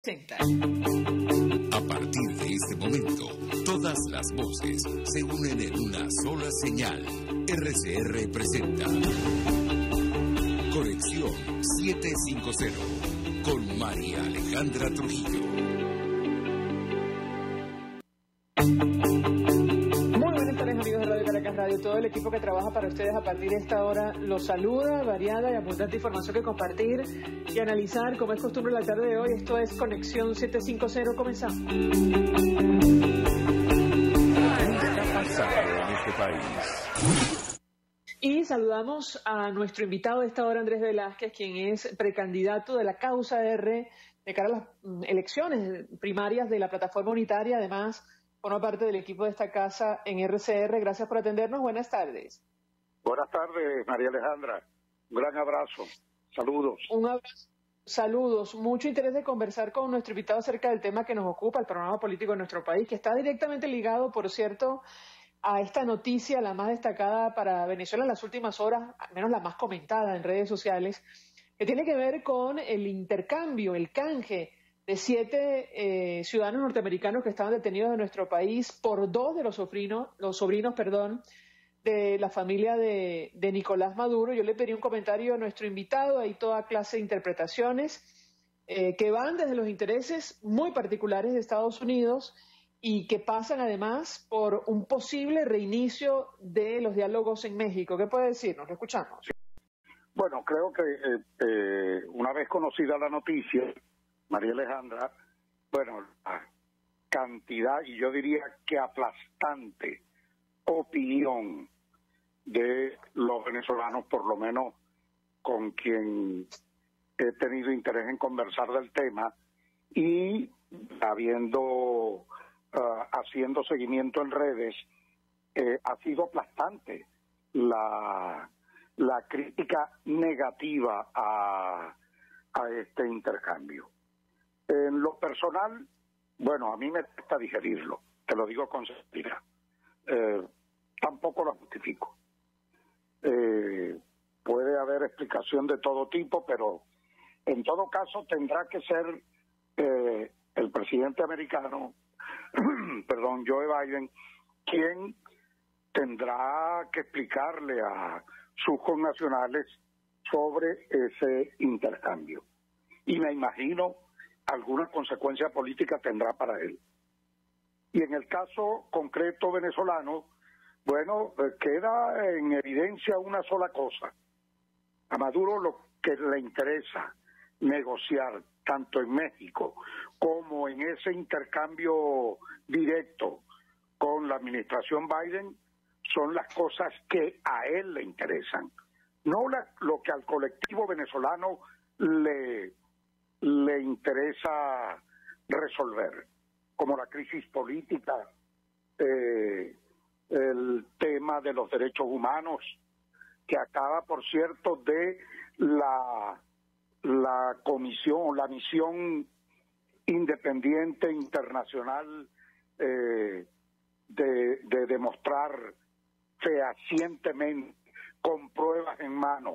A partir de este momento, todas las voces se unen en una sola señal. RCR presenta Conexión 750 con María Alejandra Trujillo. Muy buenas tardes, amigos de Radio Caracas Radio. Todo el equipo que trabaja para ustedes a partir de esta hora los saluda, variada y abundante información que compartir y analizar, como es costumbre la tarde de hoy. Esto es Conexión 750. Comenzamos. ¿Qué está pasando en este país? Y saludamos a nuestro invitado de esta hora, Andrés Velázquez, quien es precandidato de la Causa R de cara a las elecciones primarias de la Plataforma Unitaria. Además, forma parte del equipo de esta casa en RCR. Gracias por atendernos. Buenas tardes. Buenas tardes, María Alejandra. Un gran abrazo. Saludos. Un abrazo. Saludos. Mucho interés de conversar con nuestro invitado acerca del tema que nos ocupa, el panorama político de nuestro país, que está directamente ligado, por cierto, a esta noticia, la más destacada para Venezuela en las últimas horas, al menos la más comentada en redes sociales, que tiene que ver con el intercambio, el canje de 7 ciudadanos norteamericanos que estaban detenidos en nuestro país por 2 de los sobrinos, de la familia de Nicolás Maduro. Yo le pedí un comentario a nuestro invitado, hay toda clase de interpretaciones que van desde los intereses muy particulares de Estados Unidos y que pasan además por un posible reinicio de los diálogos en México. ¿Qué puede decirnos? Lo escuchamos. Bueno, creo que una vez conocida la noticia, María Alejandra, bueno, la cantidad, y yo diría que aplastante opinión de los venezolanos, por lo menos con quien he tenido interés en conversar del tema, y haciendo seguimiento en redes, ha sido aplastante la crítica negativa a este intercambio. En lo personal, bueno, a mí me cuesta digerirlo, te lo digo con sinceridad. Tampoco lo justifico. Puede haber explicación de todo tipo, pero en todo caso tendrá que ser el presidente americano, perdón, Joe Biden, quien tendrá que explicarle a sus connacionales sobre ese intercambio. Y me imagino alguna consecuencia política tendrá para él. Y en el caso concreto venezolano, bueno, queda en evidencia una sola cosa. A Maduro lo que le interesa negociar tanto en México como en ese intercambio directo con la administración Biden son las cosas que a él le interesan, no lo que al colectivo venezolano le interesa resolver, como la crisis política, el tema de los derechos humanos, que acaba, por cierto, de la misión independiente internacional de demostrar fehacientemente, con pruebas en mano,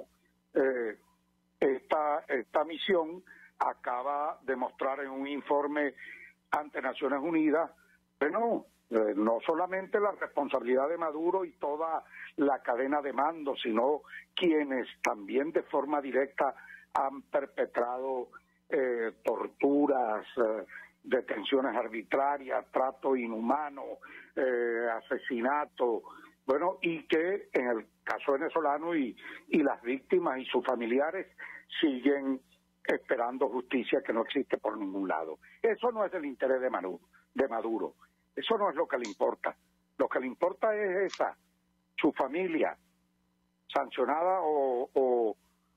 esta misión acaba de mostrar en un informe ante Naciones Unidas, bueno, no solamente la responsabilidad de Maduro y toda la cadena de mando, sino quienes también de forma directa han perpetrado torturas, detenciones arbitrarias, trato inhumano, asesinato, bueno, y que en el caso venezolano y las víctimas y sus familiares siguen esperando justicia que no existe por ningún lado. Eso no es el interés de Maduro. Eso no es lo que le importa. Lo que le importa es su familia, sancionada o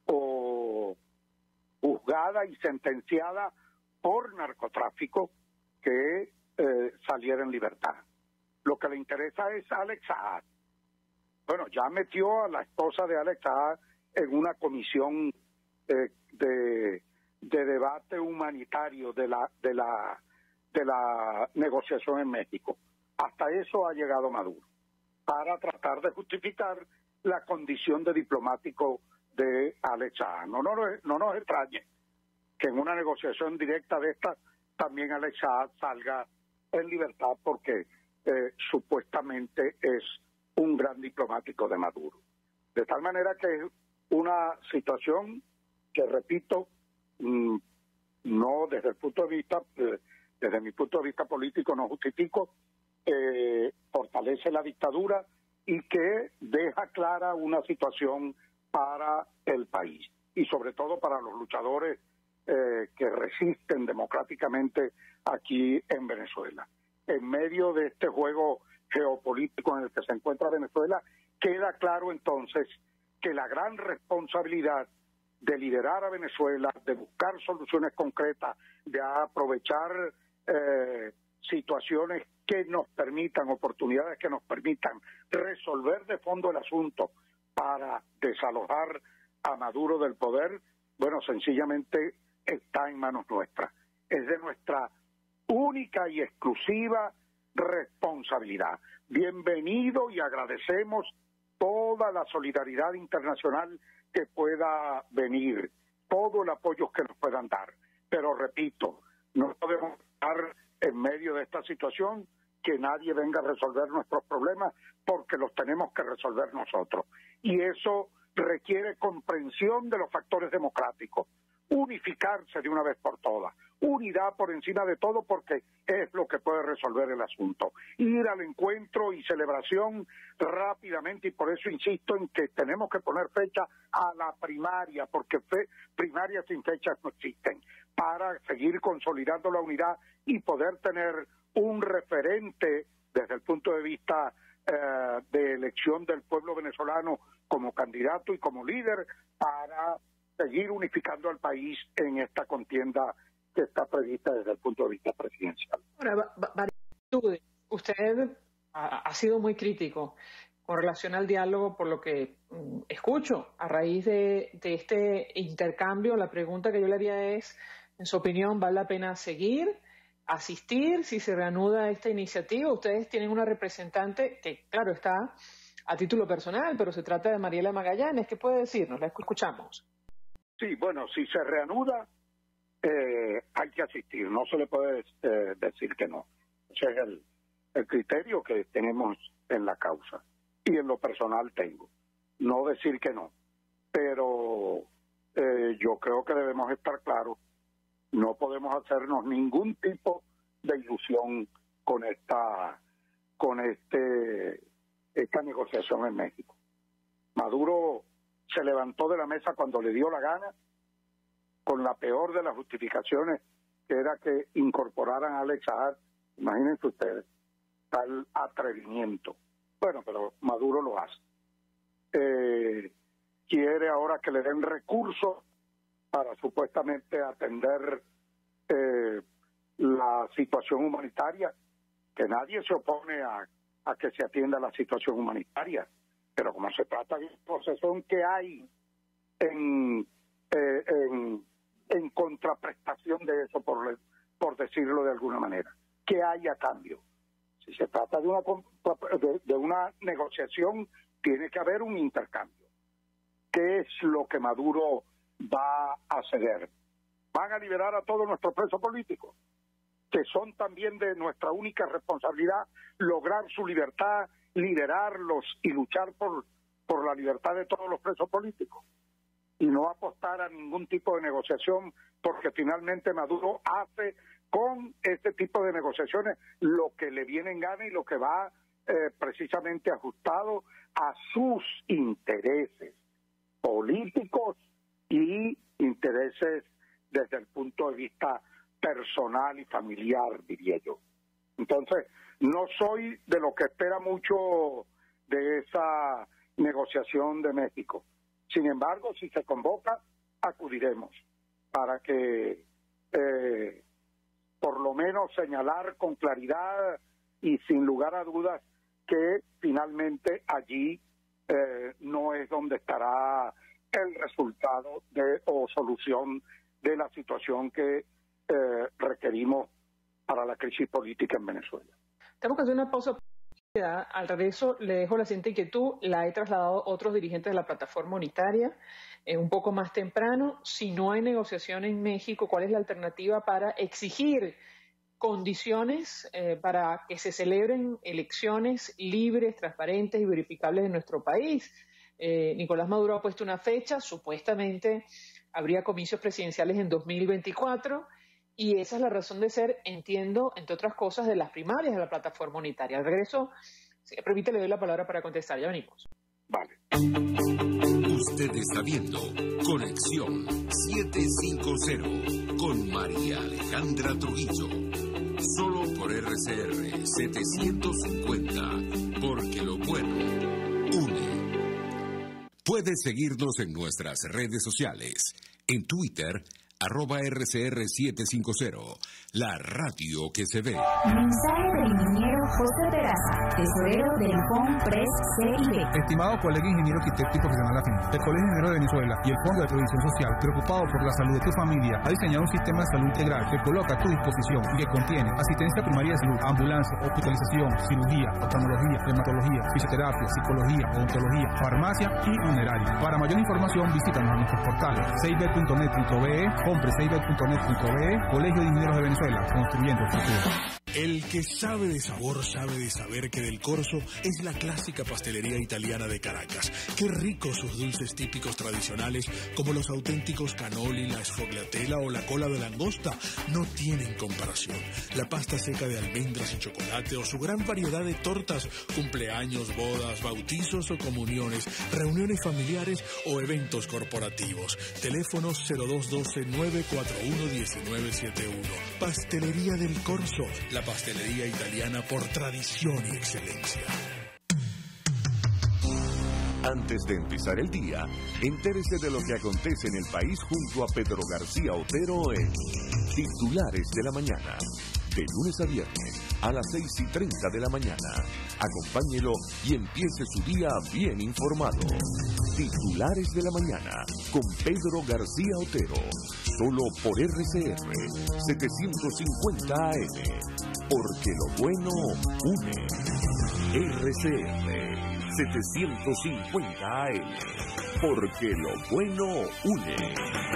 juzgada y sentenciada por narcotráfico, que saliera en libertad. Lo que le interesa es Alex Saab. Bueno, ya metió a la esposa de Alex Saab en una comisión de debate humanitario de la negociación en México. Hasta eso ha llegado Maduro, para tratar de justificar la condición de diplomático de Alex Saab. No nos extrañe que en una negociación directa de estas también Alex Saab salga en libertad porque supuestamente es un gran diplomático de Maduro. De tal manera que es una situación que, repito, no desde el punto de vista, desde mi punto de vista político no justifico, fortalece la dictadura y que deja clara una situación para el país y sobre todo para los luchadores que resisten democráticamente aquí en Venezuela. En medio de este juego geopolítico en el que se encuentra Venezuela, queda claro entonces que la gran responsabilidad de liderar a Venezuela, de buscar soluciones concretas, de aprovechar situaciones que nos permitan, oportunidades que nos permitan resolver de fondo el asunto para desalojar a Maduro del poder, bueno, sencillamente está en manos nuestras. Es de nuestra única y exclusiva responsabilidad. Bienvenido y agradecemos toda la solidaridad internacional que pueda venir, todo el apoyo que nos puedan dar. Pero repito, no podemos estar en medio de esta situación que nadie venga a resolver nuestros problemas porque los tenemos que resolver nosotros. Y eso requiere comprensión de los factores democráticos, unificarse de una vez por todas, unidad por encima de todo porque es lo que puede resolver el asunto. Ir al encuentro y celebración rápidamente, y por eso insisto en que tenemos que poner fecha a la primaria, porque primarias sin fechas no existen, para seguir consolidando la unidad y poder tener un referente desde el punto de vista de elección del pueblo venezolano como candidato y como líder para seguir unificando al país en esta contienda que está prevista desde el punto de vista presidencial. Ahora, usted ha sido muy crítico con relación al diálogo, por lo que escucho. A raíz de este intercambio, la pregunta que yo le haría es, en su opinión, ¿vale la pena seguir, asistir, si se reanuda esta iniciativa? Ustedes tienen una representante que, claro, está a título personal, pero se trata de Mariela Magallanes. ¿Qué puede decirnos? La escuchamos. Sí, bueno, si se reanuda, hay que asistir, no se le puede decir que no. Ese es el criterio que tenemos en la causa. Y en lo personal tengo. No decir que no. Pero yo creo que debemos estar claros, no podemos hacernos ningún tipo de ilusión con esta negociación en México. Maduro se levantó de la mesa cuando le dio la gana, con la peor de las justificaciones, que era que incorporaran a Alex Saab. Imagínense ustedes, tal atrevimiento. Bueno, pero Maduro lo hace. Quiere ahora que le den recursos para supuestamente atender la situación humanitaria, que nadie se opone a que se atienda la situación humanitaria, pero como se trata de una posesión que hay en contraprestación de eso, por decirlo de alguna manera, ¿qué hay a cambio? Si se trata de una negociación, tiene que haber un intercambio. ¿Qué es lo que Maduro va a ceder? ¿Van a liberar a todos nuestros presos políticos, que son también de nuestra única responsabilidad lograr su libertad, liberarlos y luchar por la libertad de todos los presos políticos? Y no apostar a ningún tipo de negociación, porque finalmente Maduro hace con este tipo de negociaciones lo que le viene en gana y lo que va precisamente ajustado a sus intereses políticos y intereses desde el punto de vista personal y familiar, diría yo. Entonces, no soy de lo que espera mucho de esa negociación de México. Sin embargo, si se convoca, acudiremos para que por lo menos señalar con claridad y sin lugar a dudas que finalmente allí no es donde estará el resultado o solución de la situación que requerimos para la crisis política en Venezuela. Tenemos que hacer una pausa. Al regreso le dejo la siguiente inquietud, la he trasladado a otros dirigentes de la plataforma unitaria un poco más temprano. Si no hay negociación en México, ¿cuál es la alternativa para exigir condiciones para que se celebren elecciones libres, transparentes y verificables en nuestro país? Nicolás Maduro ha puesto una fecha, supuestamente habría comicios presidenciales en 2024, y esa es la razón de ser, entiendo, entre otras cosas, de las primarias de la plataforma unitaria. Al regreso, si me permite, le doy la palabra para contestar. Ya venimos. Vale. Usted está viendo Conexión 750 con María Alejandra Trujillo. Solo por RCR 750, porque lo bueno une. Puedes seguirnos en nuestras redes sociales. En Twitter, @RCR750, la radio que se ve. Mensaje del ingeniero José Peraza, tesorero del FONPRES CIB. Estimado colega ingeniero arquitecto y profesional afín, el Colegio de Ingenieros de Venezuela y el Fondo de Previsión Social, preocupado por la salud de tu familia, ha diseñado un sistema de salud integral que coloca a tu disposición y que contiene asistencia primaria de salud, ambulancia, hospitalización, cirugía, oftalmología, dermatología, fisioterapia, psicología, odontología, farmacia y funeraria. Para mayor información, visítanos a nuestros portales cib.net.be, comprescib.net.be, Colegio de Ingenieros de Venezuela, construyendo el futuro. El que sabe de sabor sabe de saber que Del Corso es la clásica pastelería italiana de Caracas. Qué ricos sus dulces típicos tradicionales, como los auténticos cannoli, la sfogliatella o la cola de langosta, no tienen comparación. La pasta seca de almendras y chocolate o su gran variedad de tortas, cumpleaños, bodas, bautizos o comuniones, reuniones familiares o eventos corporativos. Teléfonos 0212-941-1971. Pastelería Del Corso, la pastelería italiana por tradición y excelencia. Antes de empezar el día, entérese de lo que acontece en el país junto a Pedro García Otero en Titulares de la Mañana. De lunes a viernes a las 6:30 de la mañana. Acompáñelo y empiece su día bien informado. Titulares de la Mañana con Pedro García Otero. Solo por RCR 750 AM. Porque lo bueno une. RCR 750 AM. Porque lo bueno une.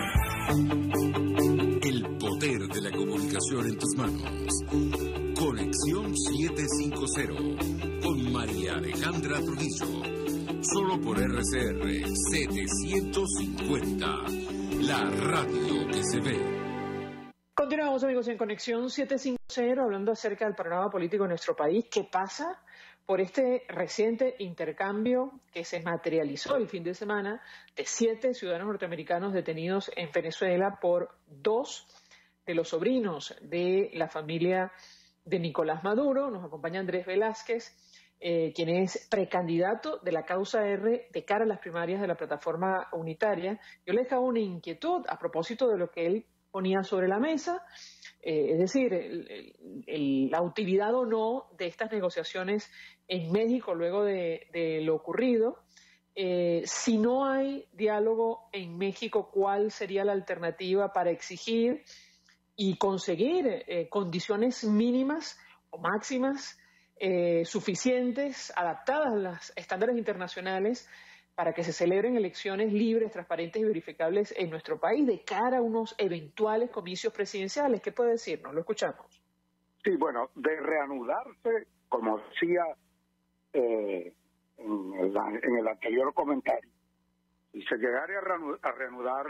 El poder de la comunicación en tus manos. Conexión 750 con María Alejandra Trujillo. Solo por RCR 750, la radio que se ve. Continuamos, amigos, en Conexión 750, hablando acerca del panorama político de nuestro país. ¿Qué pasa por este reciente intercambio que se materializó el fin de semana de 7 ciudadanos norteamericanos detenidos en Venezuela por 2 de los sobrinos de la familia de Nicolás Maduro? Nos acompaña Andrés Velázquez, quien es precandidato de la causa R de cara a las primarias de la plataforma unitaria. Yo le dejaba una inquietud a propósito de lo que él ponía sobre la mesa, es decir, la utilidad o no de estas negociaciones en México luego de lo ocurrido. Si no hay diálogo en México, ¿cuál sería la alternativa para exigir y conseguir condiciones mínimas o máximas suficientes, adaptadas a los estándares internacionales, para que se celebren elecciones libres, transparentes y verificables en nuestro país de cara a unos eventuales comicios presidenciales? ¿Qué puede decirnos? Lo escuchamos. Sí, bueno, de reanudarse, como decía en el anterior comentario, y se llegara a reanudar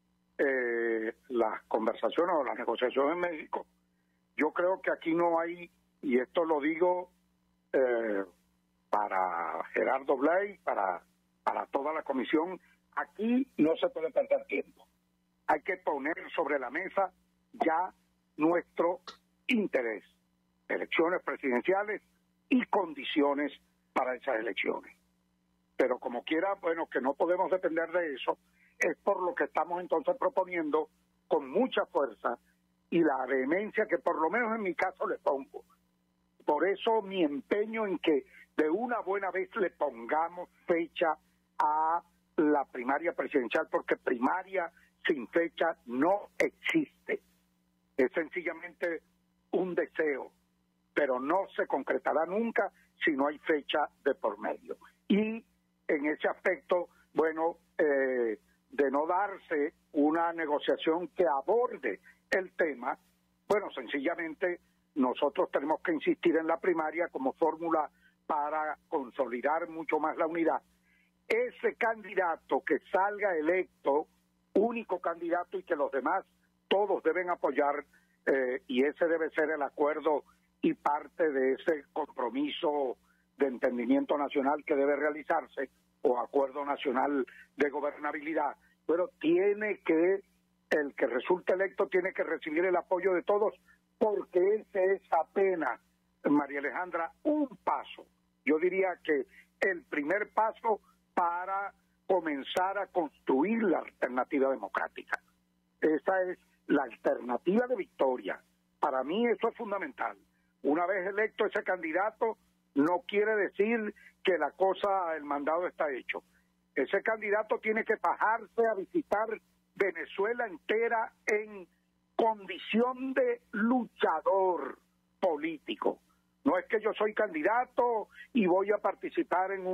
las conversaciones o las negociaciones en México, yo creo que aquí no hay, y esto lo digo para Gerardo Blay, para toda la comisión, aquí no se puede perder tiempo. Hay que poner sobre la mesa ya nuestro interés, elecciones presidenciales y condiciones para esas elecciones. Pero como quiera, bueno, que no podemos depender de eso, es por lo que estamos entonces proponiendo con mucha fuerza y la vehemencia que por lo menos en mi caso le pongo. Por eso mi empeño en que de una buena vez le pongamos fecha a la primaria presidencial, porque primaria sin fecha no existe. Es sencillamente un deseo, pero pero no se concretará nunca si no hay fecha de por medio. Y en ese aspecto, bueno, de no darse una negociación que aborde el tema, bueno, sencillamente nosotros tenemos que insistir en la primaria como fórmula para consolidar mucho más la unidad. Ese candidato que salga electo, único candidato, y que los demás todos deben apoyar, y ese debe ser el acuerdo y parte de ese compromiso de entendimiento nacional que debe realizarse, o acuerdo nacional de gobernabilidad. Pero el que resulte electo tiene que recibir el apoyo de todos, porque ese es apenas, María Alejandra, un paso. Yo diría que el primer paso para comenzar a construir la alternativa democrática. Esa es la alternativa de victoria. Para mí eso es fundamental. Una vez electo ese candidato, no quiere decir que el mandado está hecho. Ese candidato tiene que bajarse a visitar Venezuela entera en condición de luchador político. No es que yo soy candidato y voy a participar en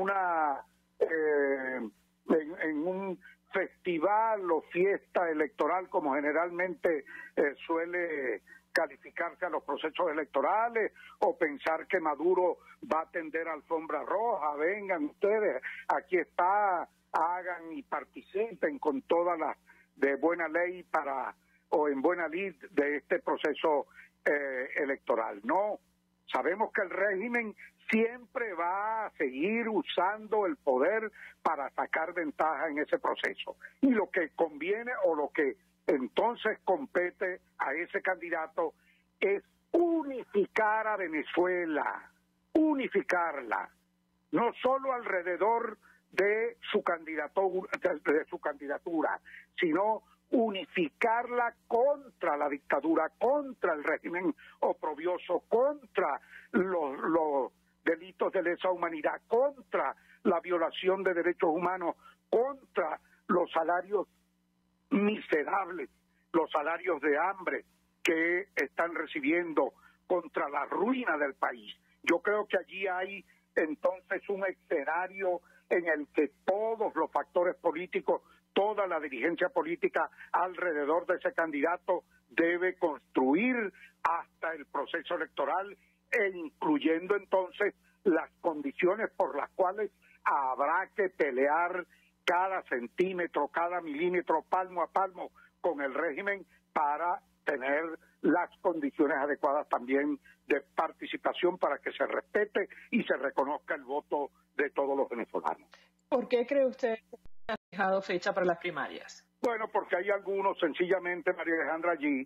un festival o fiesta electoral como generalmente suele calificarse a los procesos electorales, o pensar que Maduro va a tender alfombra roja. Vengan ustedes, aquí está, hagan y participen con todas las de buena ley o en buena lid de este proceso electoral. No, sabemos que el régimen siempre va a seguir usando el poder para sacar ventaja en ese proceso. Y lo que conviene, o lo que entonces compete a ese candidato, es unificar a Venezuela, unificarla, no solo alrededor de su candidatura, sino unificarla contra la dictadura, contra el régimen oprobioso, contra los delitos de lesa humanidad, contra la violación de derechos humanos, contra los salarios miserables, los salarios de hambre que están recibiendo, contra la ruina del país. Yo creo que allí hay entonces un escenario en el que todos los factores políticos, toda la dirigencia política alrededor de ese candidato debe construir hasta el proceso electoral, e incluyendo entonces las condiciones por las cuales habrá que pelear cada centímetro, cada milímetro, palmo a palmo con el régimen, para tener las condiciones adecuadas también de participación, para que se respete y se reconozca el voto de todos los venezolanos. ¿Por qué cree usted que ha fijado fecha para las primarias? Bueno, porque hay algunos, sencillamente, María Alejandra, allí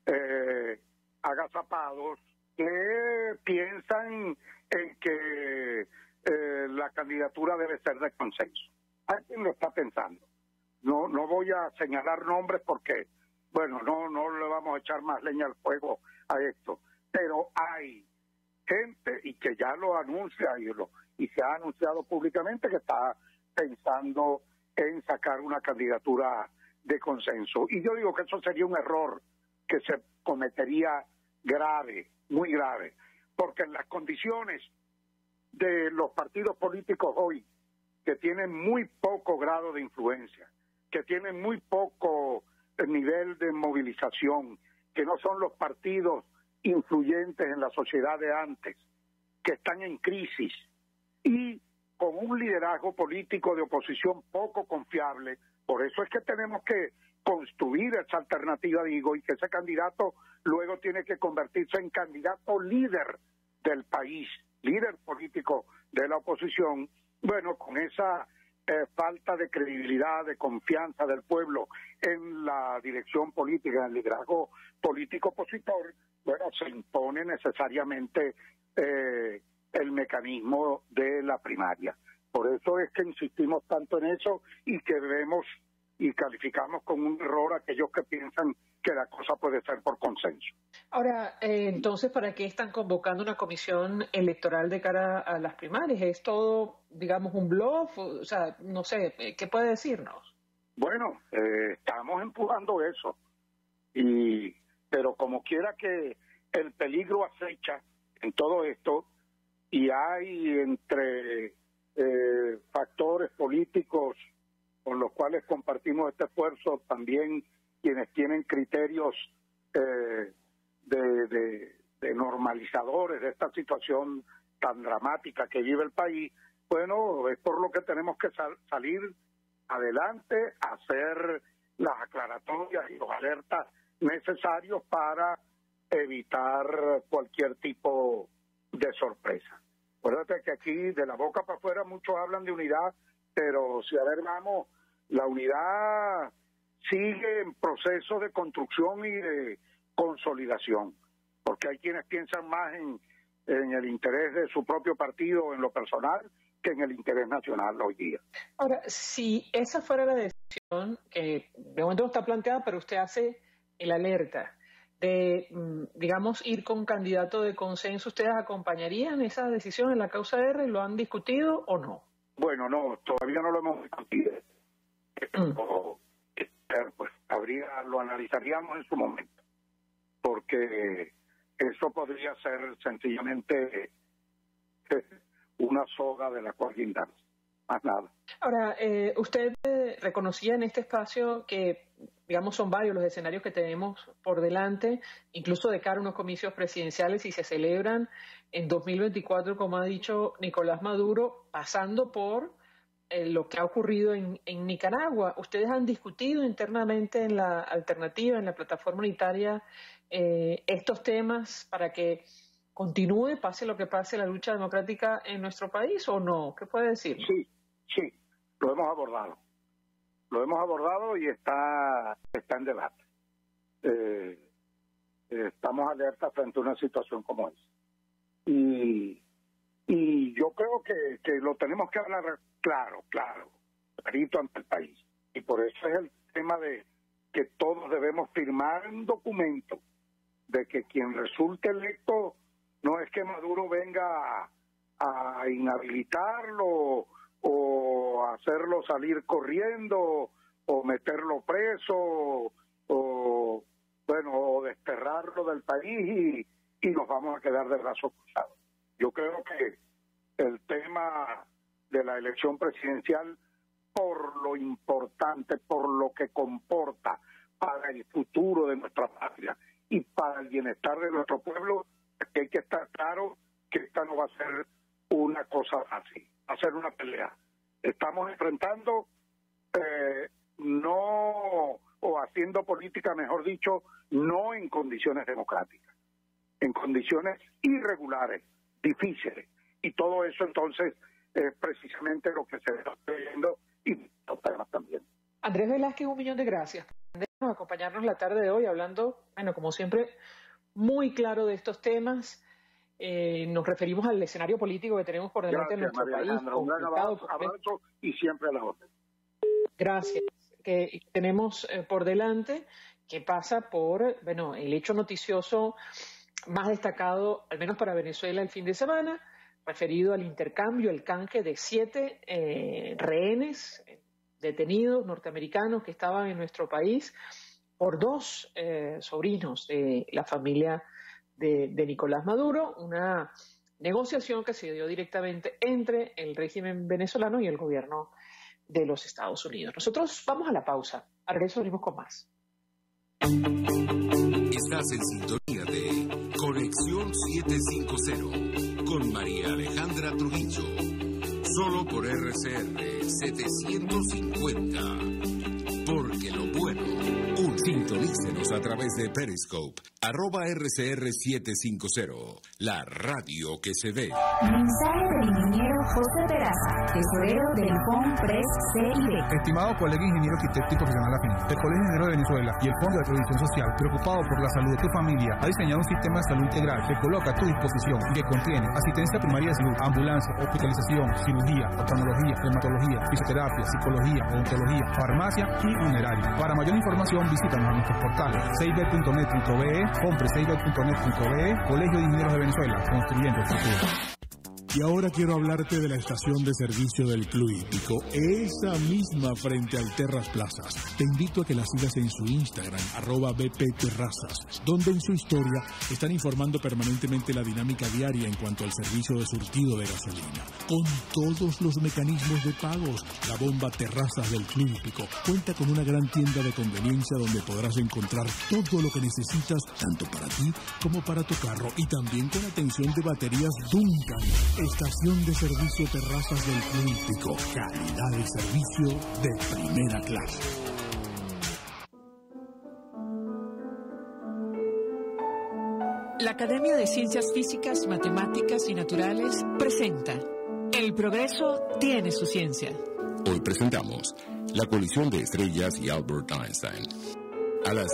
agazapados, que piensan en que la candidatura debe ser de consenso. Hay quien lo está pensando. No voy a señalar nombres porque, bueno, no le vamos a echar más leña al fuego a esto. Pero hay gente, y que ya lo anuncia y se ha anunciado públicamente, que está pensando en sacar una candidatura de consenso. Y yo digo que eso sería un error que se cometería grave, muy grave, porque en las condiciones de los partidos políticos hoy, que tienen muy poco grado de influencia, que tienen muy poco nivel de movilización, que no son los partidos influyentes en la sociedad de antes, que están en crisis, y con un liderazgo político de oposición poco confiable. Por eso es que tenemos que construir esa alternativa, digo, y que ese candidato luego tiene que convertirse en candidato líder del país, líder político de la oposición. Bueno, con esa falta de credibilidad, de confianza del pueblo en la dirección política, en el liderazgo político opositor, bueno, se impone necesariamente el mecanismo de la primaria. Por eso es que insistimos tanto en eso, y que vemos y calificamos como un error a aquellos que piensan que la cosa puede ser por consenso. Ahora, entonces, ¿para qué están convocando una comisión electoral de cara a las primarias? ¿Es todo, digamos, un bluff? O sea, no sé, ¿qué puede decirnos? Bueno, estamos empujando eso, pero como quiera que el peligro acecha, en todo esto, y hay entre factores políticos con los cuales compartimos este esfuerzo también quienes tienen criterios de normalizadores de esta situación tan dramática que vive el país. Bueno, es por lo que tenemos que salir adelante, hacer las aclaratorias y los alertas necesarios para evitar cualquier tipo de sorpresa. Acuérdate que aquí de la boca para afuera muchos hablan de unidad, pero si a ver vamos, la unidad sigue en proceso de construcción y de consolidación, porque hay quienes piensan más en el interés de su propio partido en lo personal que en el interés nacional hoy día. Ahora, si esa fuera la decisión, que de momento no está planteada, pero usted hace el alerta de, digamos, ir con candidato de consenso, ¿ustedes acompañarían esa decisión en la causa R? ¿Lo han discutido o no? Bueno, no, todavía no lo hemos discutido. Pues lo analizaríamos en su momento, porque eso podría ser sencillamente una soga de la cual guindarse, más nada. Ahora, usted reconocía en este espacio que, digamos, son varios los escenarios que tenemos por delante, incluso de cara a unos comicios presidenciales, y se celebran en 2024, como ha dicho Nicolás Maduro, pasando por lo que ha ocurrido en Nicaragua. ¿Ustedes han discutido internamente en la alternativa, en la plataforma unitaria, estos temas para que continúe, pase lo que pase, la lucha democrática en nuestro país o no? ¿Qué puede decir? Sí, lo hemos abordado. Lo hemos abordado y está en debate. Estamos alertas frente a una situación como esa. Y yo creo que lo tenemos que hablar clarito ante el país. Y por eso es el tema de que todos debemos firmar un documento de que quien resulte electo no es que Maduro venga a inhabilitarlo o hacerlo salir corriendo o meterlo preso o desterrarlo del país y nos vamos a quedar de brazos cruzados. Yo creo que el tema de la elección presidencial, por lo importante, por lo que comporta para el futuro de nuestra patria y para el bienestar de nuestro pueblo, que hay que estar claro que esta no va a ser una cosa fácil, va a ser una pelea. Estamos enfrentando haciendo política, mejor dicho, no en condiciones democráticas, en condiciones irregulares, difíciles, y todo eso entonces es precisamente lo que se está viendo y los temas también. Andrés Velázquez, 1.000.000 de gracias por acompañarnos la tarde de hoy, hablando, como siempre, muy claro de estos temas. Nos referimos al escenario político que tenemos por delante en nuestro país. Un gran abrazo y siempre a la orden. Gracias. Que tenemos por delante, que pasa por, el hecho noticioso más destacado, al menos para Venezuela el fin de semana, referido al intercambio, el canje de 7 rehenes detenidos norteamericanos que estaban en nuestro país por 2 sobrinos de la familia de Nicolás Maduro, una negociación que se dio directamente entre el régimen venezolano y el gobierno de los Estados Unidos. Nosotros vamos a la pausa. A regreso venimos con más. Estás en sintonía de Conexión 750 con María Alejandra Trujillo. Solo por RCR 750. Porque lo bueno. Sintonícenos a través de Periscope, @RCR750, la radio que se ve. Mensaje del ingeniero José Peraza, tesorero del FONPRES CIB. Estimado colega ingeniero arquitecto y profesional afín, el Colegio Ingeniero de Venezuela y el Fondo de Previsión Social, preocupado por la salud de tu familia, ha diseñado un sistema de salud integral que coloca a tu disposición y que contiene asistencia primaria de salud, ambulancia, hospitalización, cirugía, oftalmología, dermatología, fisioterapia, psicología, odontología, farmacia y funeraria. Para mayor información, visítanos a nuestros portales seibet.net.be, compre seibet.net.be, Colegio de Ingenieros de Venezuela, construyendo el futuro. Y ahora quiero hablarte de la estación de servicio del Club Hípico, esa misma frente al Terras Plazas. Te invito a que la sigas en su Instagram, @bpterrazas, donde en su historia están informando permanentemente la dinámica diaria en cuanto al servicio de surtido de gasolina. Con todos los mecanismos de pagos, la bomba Terrazas del Club Hípico cuenta con una gran tienda de conveniencia donde podrás encontrar todo lo que necesitas, tanto para ti como para tu carro, y también con atención de baterías Duncan. Estación de servicio Terrazas del Club Hípico. Calidad de servicio de primera clase. La Academia de Ciencias Físicas, Matemáticas y Naturales presenta El progreso tiene su ciencia. Hoy presentamos la colisión de estrellas y Albert Einstein. A las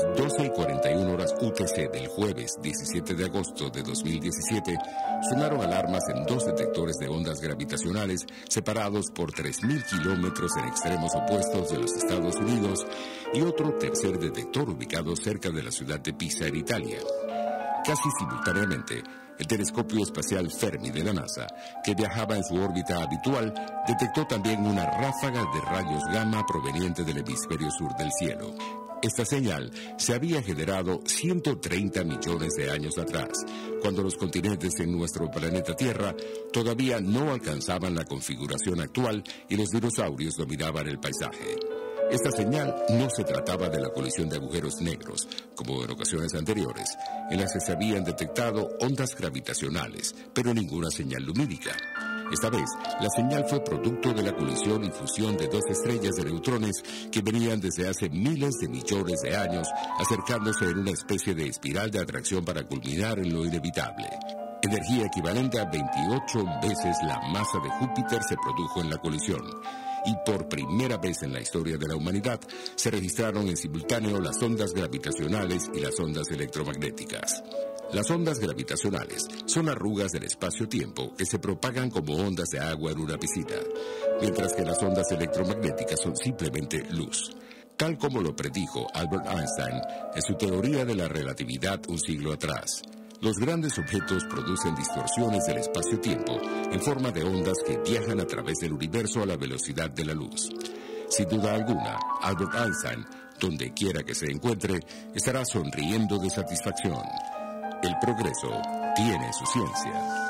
12:41 UTC del jueves 17 de agosto de 2017, sonaron alarmas en 2 detectores de ondas gravitacionales separados por 3.000 kilómetros en extremos opuestos de los Estados Unidos y otro tercer detector ubicado cerca de la ciudad de Pisa, en Italia. Casi simultáneamente, el telescopio espacial Fermi de la NASA, que viajaba en su órbita habitual, detectó también una ráfaga de rayos gamma proveniente del hemisferio sur del cielo. Esta señal se había generado 130 millones de años atrás, cuando los continentes en nuestro planeta Tierra todavía no alcanzaban la configuración actual y los dinosaurios dominaban el paisaje. Esta señal no se trataba de la colisión de agujeros negros, como en ocasiones anteriores, en las que se habían detectado ondas gravitacionales, pero ninguna señal lumínica. Esta vez, la señal fue producto de la colisión y fusión de 2 estrellas de neutrones que venían desde hace miles de millones de años, acercándose en una especie de espiral de atracción para culminar en lo inevitable. Energía equivalente a 28 veces la masa de Júpiter se produjo en la colisión. Y por primera vez en la historia de la humanidad, se registraron en simultáneo las ondas gravitacionales y las ondas electromagnéticas. Las ondas gravitacionales son arrugas del espacio-tiempo que se propagan como ondas de agua en una piscina, mientras que las ondas electromagnéticas son simplemente luz. Tal como lo predijo Albert Einstein en su teoría de la relatividad un siglo atrás. Los grandes objetos producen distorsiones del espacio-tiempo en forma de ondas que viajan a través del universo a la velocidad de la luz. Sin duda alguna, Albert Einstein, donde quiera que se encuentre, estará sonriendo de satisfacción. El progreso tiene su ciencia.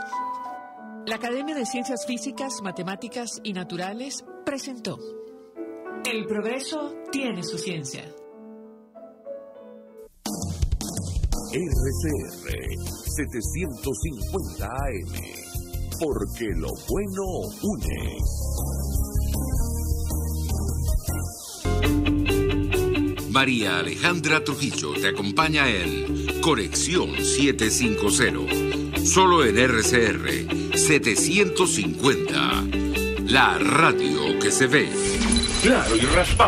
La Academia de Ciencias Físicas, Matemáticas y Naturales presentó El progreso tiene su ciencia. RCR 750 AM, porque lo bueno une. María Alejandra Trujillo te acompaña en Conexión 750, solo en RCR 750, la radio que se ve. Claro y raspado.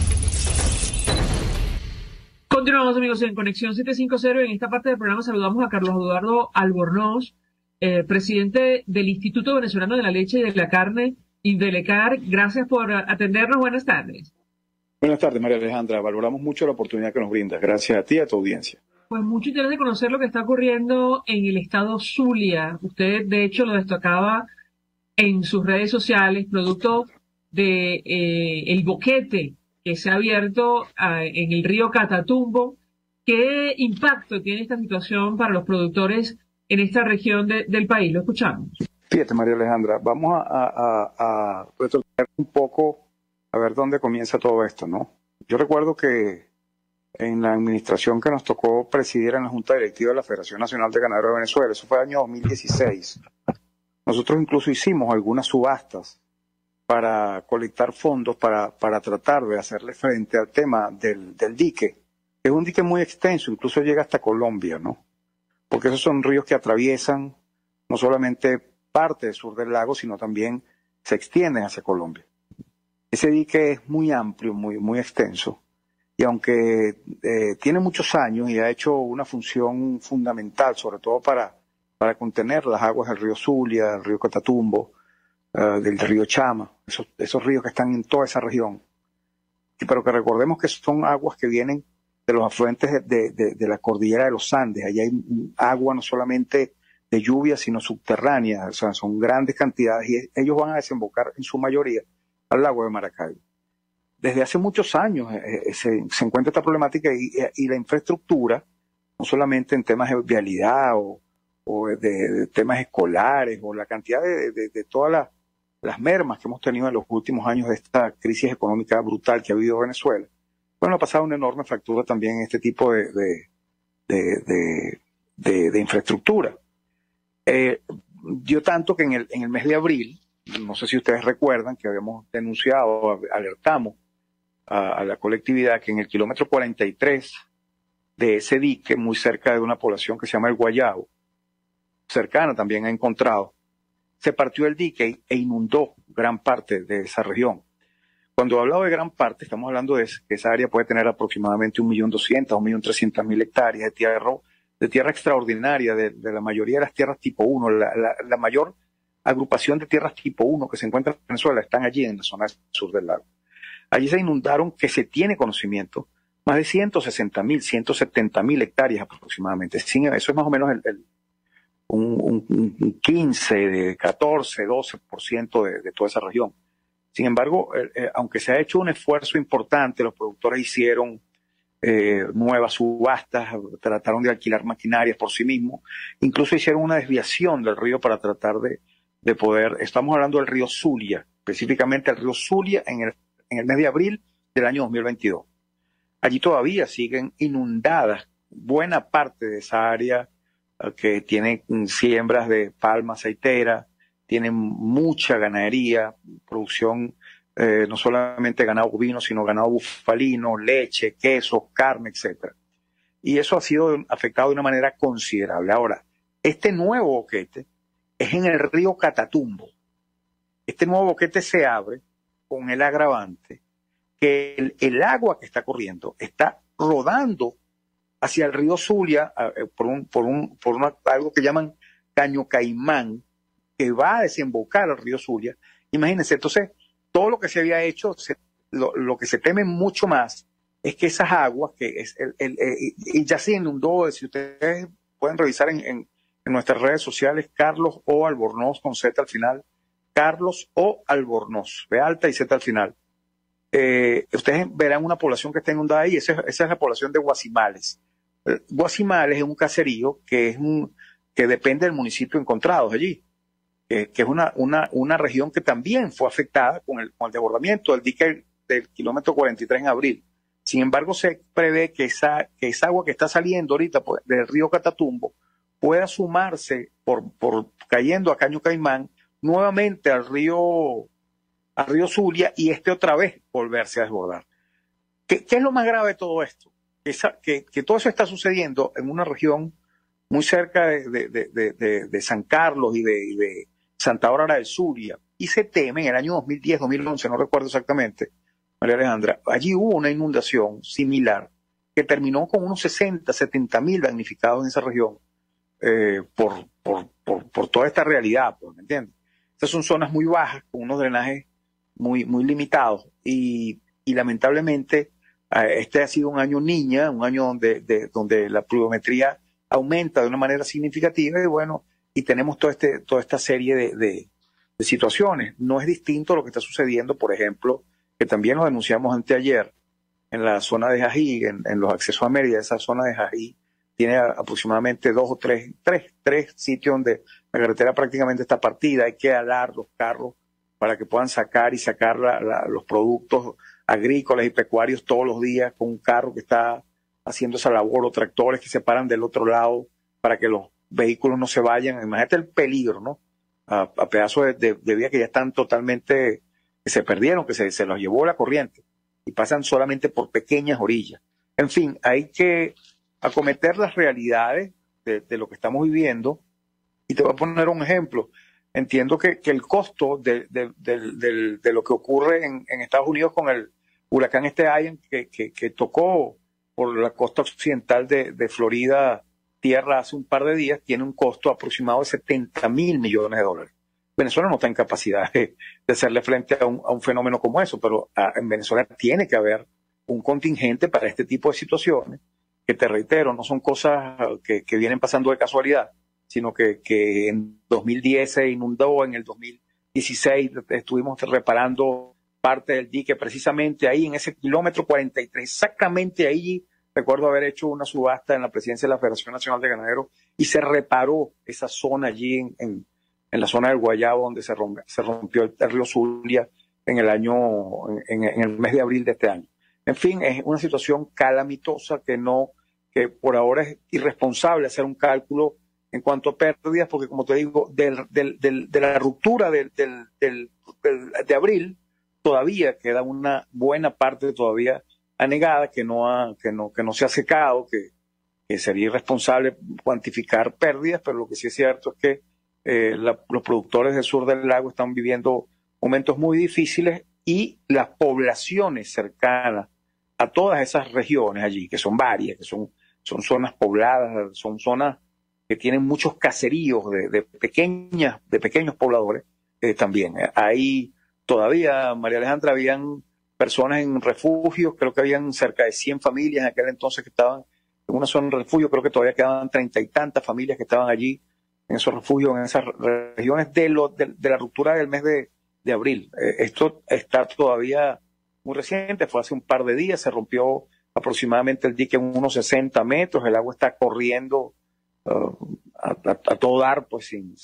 Continuamos, amigos, en Conexión 750. En esta parte del programa saludamos a Carlos Eduardo Albornoz, presidente del Instituto Venezolano de la Leche y de la Carne, Indelecar. Gracias por atendernos. Buenas tardes. Buenas tardes, María Alejandra. Valoramos mucho la oportunidad que nos brindas. Gracias a ti y a tu audiencia. Pues mucho interés de conocer lo que está ocurriendo en el estado Zulia. Usted, de hecho, lo destacaba en sus redes sociales, producto de el boquete que se ha abierto en el río Catatumbo. ¿Qué impacto tiene esta situación para los productores en esta región del país? Lo escuchamos. Fíjate, María Alejandra, vamos a retornar un poco a ver dónde comienza todo esto, ¿no? Yo recuerdo que en la administración que nos tocó presidir en la Junta Directiva de la Federación Nacional de Ganaderos de Venezuela, eso fue el año 2016, nosotros incluso hicimos algunas subastas para colectar fondos para tratar de hacerle frente al tema del dique. Es un dique muy extenso, incluso llega hasta Colombia, ¿no? Porque esos son ríos que atraviesan no solamente parte del sur del lago, sino también se extienden hacia Colombia. Ese dique es muy amplio, muy extenso, y aunque tiene muchos años y ha hecho una función fundamental, sobre todo para contener las aguas del río Zulia, del río Catatumbo, del río Chama, esos ríos que están en toda esa región, pero que recordemos que son aguas que vienen de los afluentes de la cordillera de los Andes. Allá hay agua no solamente de lluvia, sino subterráneas, o sea, son grandes cantidades y ellos van a desembocar en su mayoría al lago de Maracaibo. Desde hace muchos años se encuentra esta problemática y la infraestructura, no solamente en temas de vialidad o de temas escolares o la cantidad de todas las mermas que hemos tenido en los últimos años de esta crisis económica brutal que ha vivido Venezuela, bueno, ha pasado una enorme factura también en este tipo de infraestructura. Dio tanto que en el mes de abril, no sé si ustedes recuerdan que habíamos denunciado, alertamos a la colectividad que en el kilómetro 43 de ese dique, muy cerca de una población que se llama El Guayabo, cercana también ha encontrado, se partió el dique e inundó gran parte de esa región. Cuando hablamos de gran parte, estamos hablando de que esa área puede tener aproximadamente 1.200.000, 1.300.000 hectáreas de tierra extraordinaria, de la mayoría de las tierras tipo 1, la mayor agrupación de tierras tipo 1 que se encuentra en Venezuela están allí en la zona sur del lago. Allí se inundaron, que se tiene conocimiento, más de 160.000, 170.000 hectáreas aproximadamente. Eso es más o menos un 15, de 14, 12% de toda esa región. Sin embargo, aunque se ha hecho un esfuerzo importante, los productores hicieron nuevas subastas, trataron de alquilar maquinarias por sí mismos, incluso hicieron una desviación del río para tratar de poder, estamos hablando del río Zulia, específicamente el río Zulia en el mes de abril del año 2022. Allí todavía siguen inundadas buena parte de esa área que tiene siembras de palma aceitera, tiene mucha ganadería, producción no solamente ganado bovino, sino ganado bufalino, leche, queso, carne, etc. Y eso ha sido afectado de una manera considerable. Ahora, este nuevo boquete es en el río Catatumbo. Este nuevo boquete se abre con el agravante que el agua que está corriendo está rodando hacia el río Zulia por algo que llaman Caño Caimán, que va a desembocar al río Zulia. Imagínense, entonces, todo lo que se había hecho, lo que se teme mucho más es que esas aguas, y ya se inundó, si ustedes pueden revisar en nuestras redes sociales, Carlos O. Albornoz con Z al final, Carlos O. Albornoz, B alta y Z al final. Ustedes verán una población que está inundada ahí, esa es la población de Guasimales. Guasimales es un caserío que depende del municipio Encontrados allí, que es una región que también fue afectada con el desbordamiento del dique del kilómetro 43 en abril. Sin embargo, se prevé que esa agua que está saliendo ahorita del río Catatumbo pueda sumarse por cayendo a Caño Caimán nuevamente al río Zulia y otra vez volverse a desbordar. ¿Qué es lo más grave de todo esto? Que todo eso está sucediendo en una región muy cerca de San Carlos y de Santa Bárbara del Zulia, y se teme en el año 2010, 2011, no recuerdo exactamente, María Alejandra, allí hubo una inundación similar que terminó con unos 70.000 damnificados en esa región por toda esta realidad, ¿me entiendes? Estas son zonas muy bajas, con unos drenajes muy limitados, y lamentablemente este ha sido un año niña, un año donde la pluviometría aumenta de una manera significativa, y tenemos toda esta serie de situaciones. No es distinto a lo que está sucediendo, por ejemplo, que también lo denunciamos anteayer, en la zona de Jají, en los accesos a Mérida. Esa zona de Jají tiene aproximadamente tres sitios donde la carretera prácticamente está partida. Hay que alar los carros para que puedan sacar los productos agrícolas y pecuarios todos los días con un carro que está haciendo esa labor, o tractores que se paran del otro lado para que los vehículos no se vayan. Imagínate el peligro, ¿no? A pedazos de vía que ya están totalmente, que se perdieron, que se los llevó la corriente y pasan solamente por pequeñas orillas. En fin, hay que acometer las realidades de lo que estamos viviendo, y te voy a poner un ejemplo. Entiendo que el costo de lo que ocurre en Estados Unidos con el huracán Ian que tocó por la costa occidental de Florida tierra hace un par de días, tiene un costo aproximado de $70.000 millones. Venezuela no está en capacidad de hacerle frente a un fenómeno como eso, pero en Venezuela tiene que haber un contingente para este tipo de situaciones, que te reitero, no son cosas que vienen pasando de casualidad, sino que en 2010 se inundó, en el 2016 estuvimos reparando parte del dique, precisamente ahí en ese kilómetro 43, exactamente ahí. Recuerdo haber hecho una subasta en la presidencia de la Federación Nacional de Ganaderos y se reparó esa zona allí en la zona del Guayabo, donde se rompió el río Zulia en el mes de abril de este año. En fin, es una situación calamitosa que por ahora es irresponsable hacer un cálculo en cuanto a pérdidas, porque como te digo, de la ruptura de abril, todavía queda una buena parte todavía anegada, que no se ha secado, que sería irresponsable cuantificar pérdidas, pero lo que sí es cierto es que los productores del sur del lago están viviendo momentos muy difíciles, y las poblaciones cercanas a todas esas regiones allí, que son varias, que son zonas pobladas, son zonas que tienen muchos caseríos de pequeños pobladores, también. Ahí todavía, María Alejandra, habían personas en refugios, creo que habían cerca de 100 familias en aquel entonces que estaban en una zona de refugio, creo que todavía quedaban 30 y tantas familias que estaban allí en esos refugios, en esas regiones de la ruptura del mes de abril. Esto está todavía muy reciente, fue hace un par de días, se rompió aproximadamente el dique en unos 60 metros, el agua está corriendo a todo dar, pues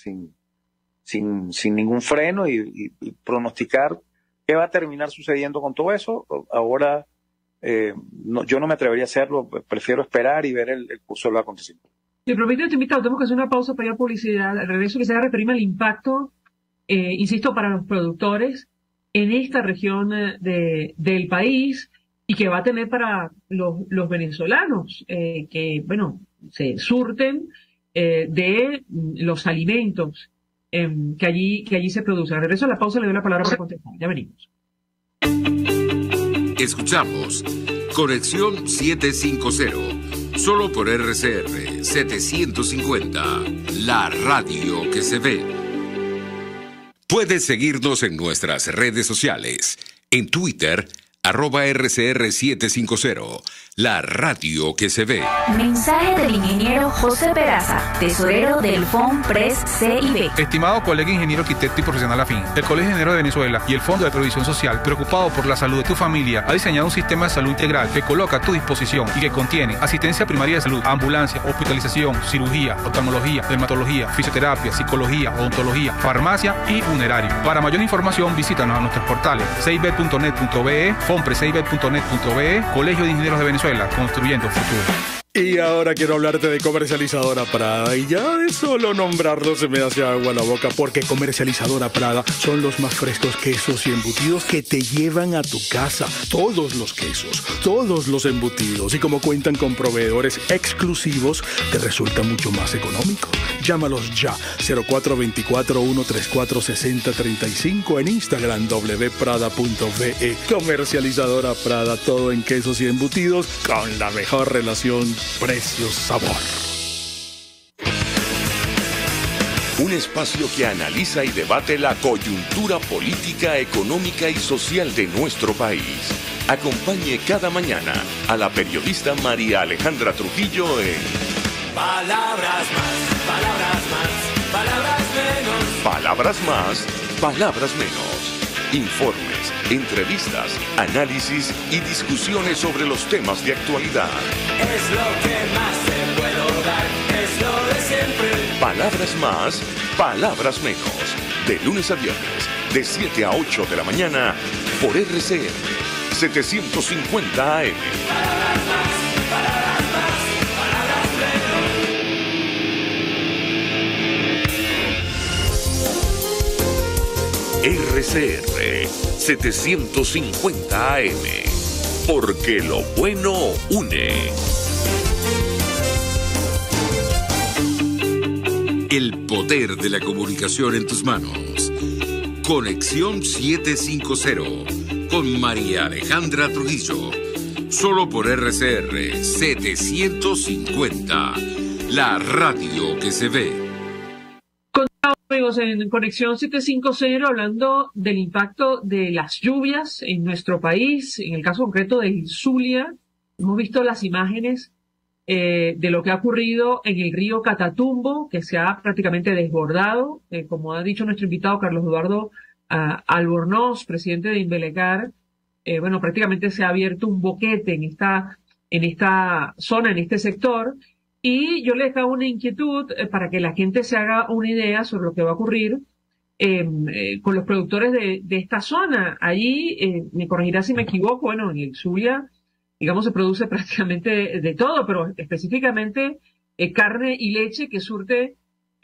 sin ningún freno, y pronosticar qué va a terminar sucediendo con todo eso. Ahora yo no me atrevería a hacerlo, prefiero esperar y ver el curso de los acontecimientos. Le prometo, invitado, tenemos que hacer una pausa para ir a publicidad. Al regreso quisiera referirme al impacto, insisto, para los productores en esta región del país, y que va a tener para los venezolanos, que, bueno, se surten de los alimentos que allí se producen. Al regreso a la pausa le doy la palabra para contestar. Ya venimos. Escuchamos Conexión 750, solo por RCR 750, la radio que se ve. Puedes seguirnos en nuestras redes sociales. En Twitter, @RCR750, la radio que se ve. Mensaje del ingeniero José Peraza, tesorero del FONPRES CIB. Estimado colega ingeniero, arquitecto y profesional afín, el Colegio de Ingenieros de Venezuela y el Fondo de Previsión Social, preocupado por la salud de tu familia, ha diseñado un sistema de salud integral que coloca a tu disposición y que contiene asistencia primaria de salud, ambulancia, hospitalización, cirugía, oftalmología, dermatología, fisioterapia, psicología, odontología, farmacia y funerario. Para mayor información, visítanos a nuestros portales cib.net.be, fonprescib.net.be, Colegio de Ingenieros de Venezuela, construyendo futuro. Y ahora quiero hablarte de Comercializadora Prada, y ya de solo nombrarlo se me hace agua la boca, porque Comercializadora Prada son los más frescos quesos y embutidos que te llevan a tu casa. Todos los quesos, todos los embutidos, y como cuentan con proveedores exclusivos, te resulta mucho más económico. Llámalos ya, 0424-134-6035, en Instagram wprada.ve. Comercializadora Prada, todo en quesos y embutidos con la mejor relación precio-sabor. Un espacio que analiza y debate la coyuntura política, económica y social de nuestro país. Acompañe cada mañana a la periodista María Alejandra Trujillo en Palabras más, palabras más, palabras menos. Palabras más, palabras menos. Informes, entrevistas, análisis y discusiones sobre los temas de actualidad. Es lo que más te puedo dar, es lo de siempre. Palabras más, palabras menos. De lunes a viernes, de 7 a 8 de la mañana, por RCR 750 AM. Palabras más, palabras más, palabras menos. RCR 750 AM. Porque lo bueno une. El poder de la comunicación en tus manos. Conexión 750 con María Alejandra Trujillo. Solo por RCR 750, la radio que se ve. Amigos, en Conexión 750, hablando del impacto de las lluvias en nuestro país, en el caso concreto del Zulia, hemos visto las imágenes de lo que ha ocurrido en el río Catatumbo, que se ha prácticamente desbordado, como ha dicho nuestro invitado Carlos Eduardo Albornoz, presidente de Inbelecar. Bueno, prácticamente se ha abierto un boquete en esta zona, en este sector, y yo les hago una inquietud para que la gente se haga una idea sobre lo que va a ocurrir con los productores de esta zona. Allí, me corregirá si me equivoco, bueno, en el Zulia, digamos, se produce prácticamente de todo, pero específicamente carne y leche que surte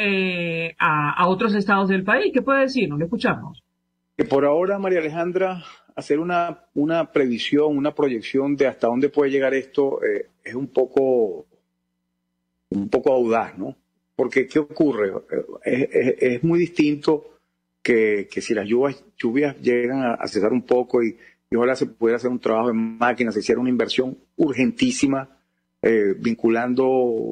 a otros estados del país. ¿Qué puede decirnos? Le escuchamos. Que por ahora, María Alejandra, hacer una previsión, una proyección de hasta dónde puede llegar esto es un poco audaz, ¿no? Porque, ¿qué ocurre? Es muy distinto que si las lluvias llegan a cesar un poco y ojalá se pudiera hacer un trabajo en máquinas, se hiciera una inversión urgentísima vinculando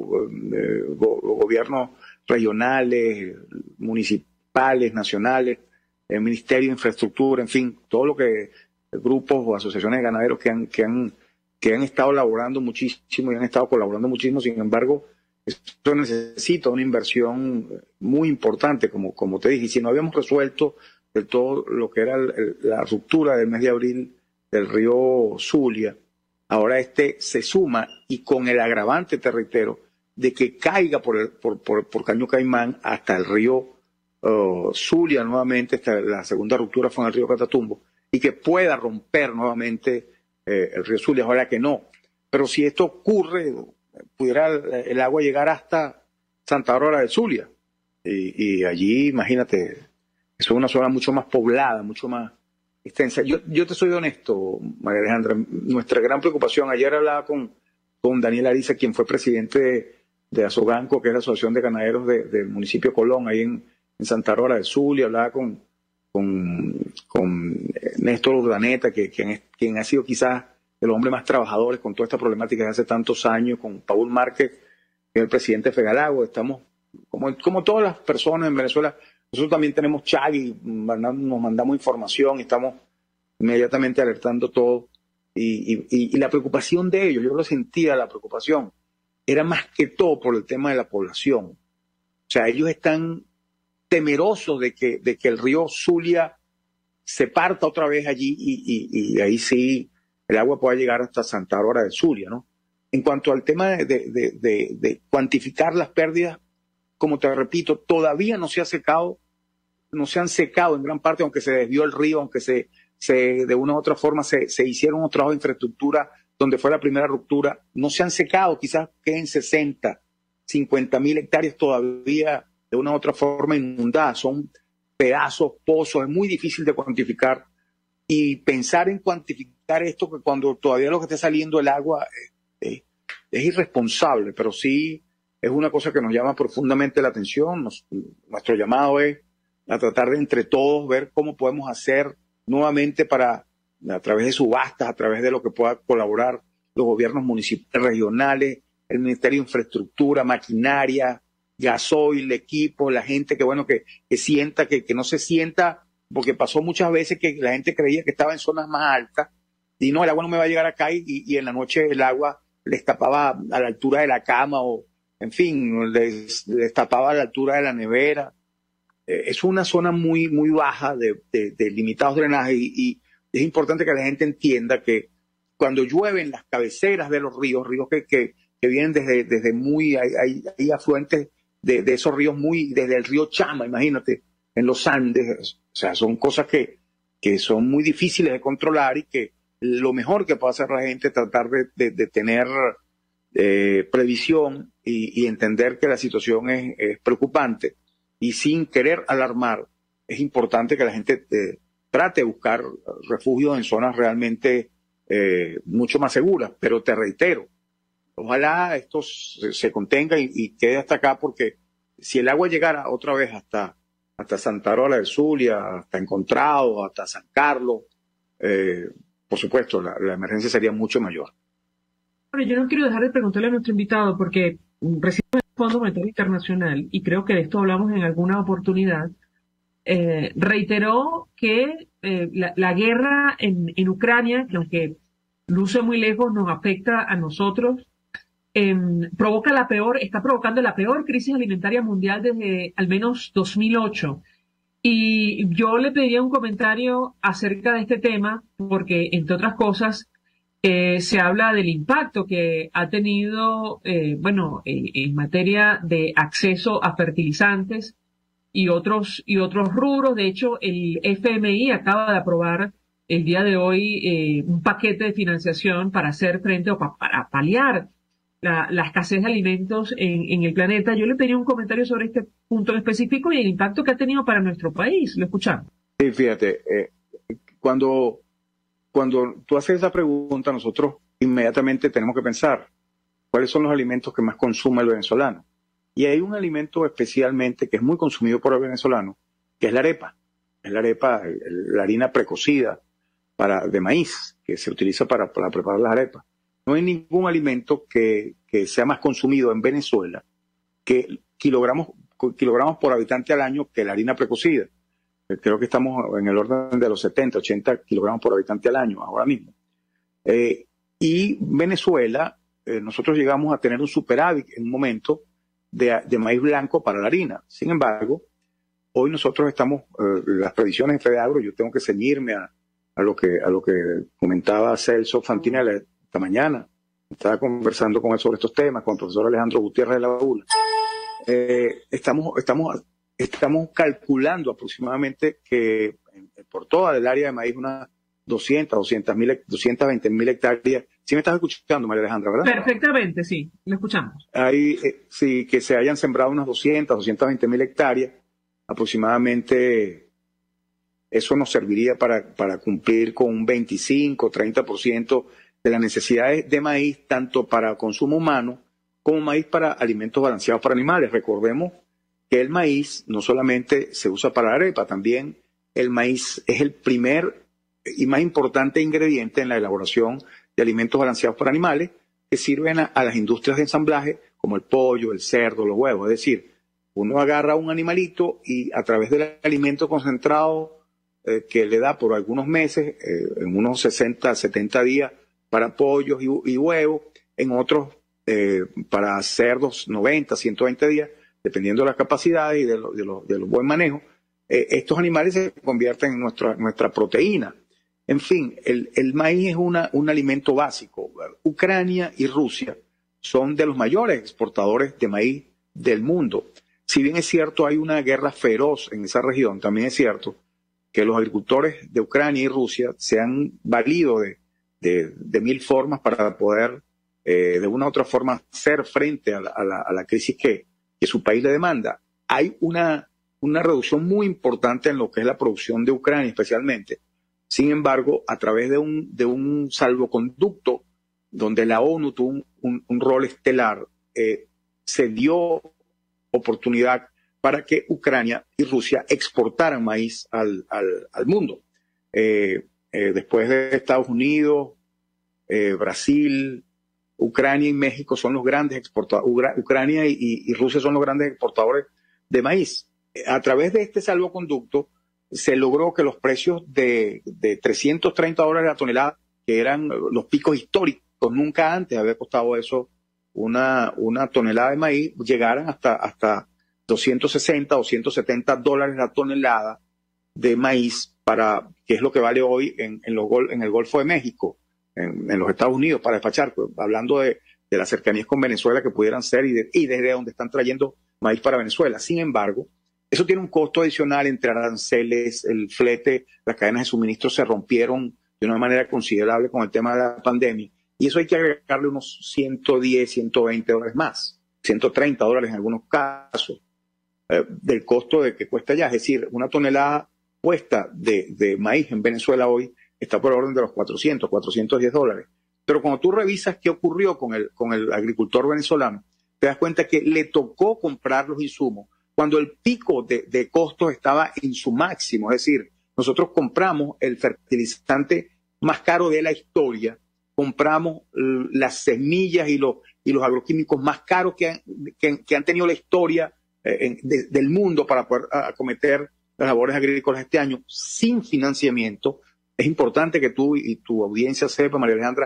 gobiernos regionales, municipales, nacionales, el Ministerio de Infraestructura, en fin, todo lo que grupos o asociaciones de ganaderos que han estado laborando muchísimo y han estado colaborando muchísimo. Sin embargo, esto necesita una inversión muy importante, como te dije. Y si no habíamos resuelto de todo lo que era la ruptura del mes de abril del río Zulia, ahora se suma, y con el agravante, te reitero, de que caiga por Caño Caimán hasta el río Zulia nuevamente. La segunda ruptura fue en el río Catatumbo, y que pueda romper nuevamente el río Zulia, ahora que no. Pero si esto ocurre, pudiera el agua llegar hasta Santa Aurora del Zulia, y allí, imagínate, eso es una zona mucho más poblada, mucho más extensa. Yo te soy honesto, María Alejandra, nuestra gran preocupación, ayer hablaba con Daniel Ariza, quien fue presidente de Asoganco, que es la Asociación de Ganaderos del municipio Colón, ahí en Santa Aurora del Zulia, hablaba con Néstor Urdaneta, quien ha sido quizás de los hombres más trabajadores con toda esta problemática desde hace tantos años, con Paul Márquez, que es el presidente de Fegalagua. Estamos, como todas las personas en Venezuela, nosotros también tenemos chat y nos mandamos información y estamos inmediatamente alertando todo. Y la preocupación de ellos, yo lo sentía, la preocupación, era más que todo por el tema de la población. O sea, ellos están temerosos de que el río Zulia se parta otra vez allí y ahí sí el agua pueda llegar hasta Santa Aurora del Zulia, ¿no? En cuanto al tema de cuantificar las pérdidas, como te repito, todavía no se han secado en gran parte, aunque se desvió el río, aunque de una u otra forma se hicieron otros trabajos de infraestructura donde fue la primera ruptura, no se han secado, quizás queden 60, 50.000 hectáreas todavía de una u otra forma inundadas, son pedazos, pozos, es muy difícil de cuantificar, y pensar en cuantificar esto que cuando todavía lo que esté saliendo el agua es irresponsable, pero sí es una cosa que nos llama profundamente la atención. Nuestro llamado es a tratar de entre todos ver cómo podemos hacer nuevamente a través de subastas, a través de lo que pueda colaborar los gobiernos municipales, regionales, el Ministerio de Infraestructura, maquinaria, gasoil, equipo, la gente que sienta, que no se sienta, porque pasó muchas veces que la gente creía que estaba en zonas más altas, y no, el agua no me va a llegar acá, y en la noche el agua les tapaba a la altura de la cama, o en fin, les tapaba a la altura de la nevera. Es una zona muy, muy baja de limitados drenajes, y es importante que la gente entienda que cuando llueve en las cabeceras de los ríos que vienen desde muy, hay afluentes de esos ríos desde el río Chama, imagínate, en los Andes. O sea, son cosas que son muy difíciles de controlar, y que lo mejor que puede hacer la gente es tratar de tener previsión y entender que la situación es preocupante, y sin querer alarmar, es importante que la gente trate de buscar refugios en zonas realmente mucho más seguras. Pero te reitero, ojalá esto se contenga y quede hasta acá, porque si el agua llegara otra vez hasta Santa Aurora del Zulia, hasta Encontrado, hasta San Carlos, por supuesto, la emergencia sería mucho mayor. Bueno, yo no quiero dejar de preguntarle a nuestro invitado, porque recién el Fondo Monetario Internacional, y creo que de esto hablamos en alguna oportunidad, reiteró que la guerra en Ucrania, que aunque luce muy lejos, nos afecta a nosotros está provocando la peor crisis alimentaria mundial desde al menos 2008. Y yo le pediría un comentario acerca de este tema, porque, entre otras cosas, se habla del impacto que ha tenido, en materia de acceso a fertilizantes y otros rubros. De hecho, el FMI acaba de aprobar el día de hoy un paquete de financiación para hacer frente o para paliar la escasez de alimentos en el planeta. Yo le pediría un comentario sobre este punto en específico y el impacto que ha tenido para nuestro país. Lo escuchamos. Sí, fíjate, cuando tú haces esa pregunta, nosotros inmediatamente tenemos que pensar cuáles son los alimentos que más consume el venezolano. Y hay un alimento especialmente que es muy consumido por el venezolano, que es la arepa. Es la harina precocida de maíz, que se utiliza para preparar las arepas. No hay ningún alimento que sea más consumido en Venezuela que kilogramos por habitante al año que la harina precocida. Creo que estamos en el orden de los 70, 80 kilogramos por habitante al año ahora mismo. Y Venezuela, nosotros llegamos a tener un superávit en un momento de maíz blanco para la harina. Sin embargo, hoy nosotros estamos, las previsiones de FEDEAGRO, yo tengo que ceñirme a lo que comentaba Celso Fantinella esta mañana. Estaba conversando con él sobre estos temas, con el profesor Alejandro Gutiérrez de la ULA. Estamos calculando aproximadamente que por toda el área de maíz unas 220.000 hectáreas. ¿Sí me estás escuchando, María Alejandra, verdad? Perfectamente, sí, lo escuchamos. Ahí, sí, que se hayan sembrado unas 220.000 hectáreas aproximadamente. Eso nos serviría para cumplir con un 25-30% de las necesidades de maíz, tanto para consumo humano como maíz para alimentos balanceados para animales. Recordemos que el maíz no solamente se usa para la arepa, también el maíz es el primer y más importante ingrediente en la elaboración de alimentos balanceados para animales que sirven a las industrias de ensamblaje como el pollo, el cerdo, los huevos. Es decir, uno agarra un animalito y a través del alimento concentrado que le da por algunos meses, en unos 60, 70 días para pollos y huevos, en otros para cerdos 90, 120 días, dependiendo de las capacidades y de los buen manejo, estos animales se convierten en nuestra proteína. En fin, el maíz es un alimento básico. Ucrania y Rusia son de los mayores exportadores de maíz del mundo. Si bien es cierto, hay una guerra feroz en esa región, también es cierto que los agricultores de Ucrania y Rusia se han valido de mil formas para poder, de una u otra forma, hacer frente a la crisis que su país le demanda. Hay una reducción muy importante en lo que es la producción de Ucrania especialmente. Sin embargo, a través de un salvoconducto donde la ONU tuvo un rol estelar, se dio oportunidad para que Ucrania y Rusia exportaran maíz al mundo. Después de Estados Unidos, Brasil, Ucrania y México son los grandes exportadores. Ucrania y Rusia son los grandes exportadores de maíz. A través de este salvoconducto se logró que los precios de $330 la tonelada, que eran los picos históricos, nunca antes había costado eso una tonelada de maíz, llegaran hasta 260 o $170 la tonelada de maíz, que es lo que vale hoy en el Golfo de México, en los Estados Unidos, para despachar, hablando de las cercanías con Venezuela que pudieran ser y desde donde están trayendo maíz para Venezuela. Sin embargo, eso tiene un costo adicional entre aranceles, el flete, las cadenas de suministro se rompieron de una manera considerable con el tema de la pandemia, y eso hay que agregarle unos 110, $120 más, $130 en algunos casos, del costo de que cuesta allá. Es decir, una tonelada puesta de maíz en Venezuela hoy está por el orden de los $410. Pero cuando tú revisas qué ocurrió con el agricultor venezolano, te das cuenta que le tocó comprar los insumos cuando el pico de costos estaba en su máximo. Es decir, nosotros compramos el fertilizante más caro de la historia, compramos las semillas y los agroquímicos más caros que han tenido la historia del mundo para poder acometer las labores agrícolas este año sin financiamiento. Es importante que tú y tu audiencia sepa, María Alejandra,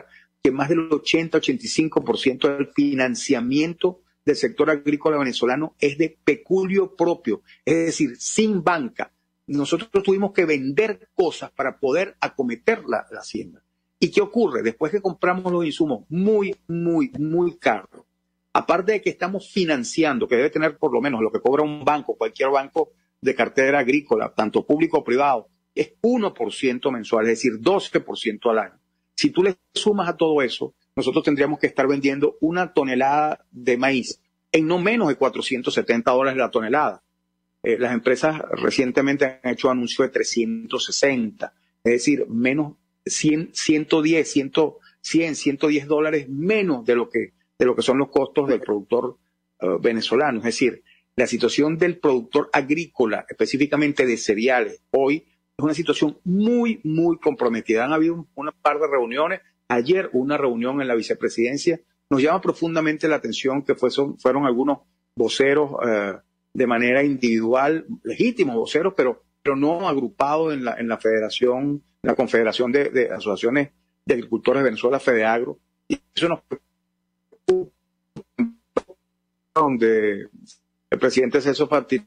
que más del 80-85% del financiamiento del sector agrícola venezolano es de peculio propio, es decir, sin banca. Nosotros tuvimos que vender cosas para poder acometer la hacienda. ¿Y qué ocurre? Después que compramos los insumos muy caros, aparte de que estamos financiando, que debe tener por lo menos lo que cobra un banco, cualquier banco de cartera agrícola, tanto público o privado, es 1% mensual, es decir, 12% al año. Si tú le sumas a todo eso, nosotros tendríamos que estar vendiendo una tonelada de maíz en no menos de $470 la tonelada. Las empresas recientemente han hecho anuncios de 360, es decir, menos 110 dólares menos de lo que son los costos del productor venezolano. Es decir, la situación del productor agrícola, específicamente de cereales, hoy es una situación muy comprometida. Han habido un par de reuniones. Ayer una reunión en la vicepresidencia. Nos llama profundamente la atención que fueron algunos voceros de manera individual, legítimos voceros, pero no agrupados en la federación, la Confederación de Asociaciones de Agricultores de Venezuela, FEDEAGRO. Y eso nos preocupa, donde el presidente Celso participó